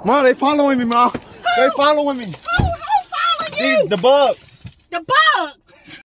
Mom, they following me, Mom. They following me. Who following you? The bugs. The bugs.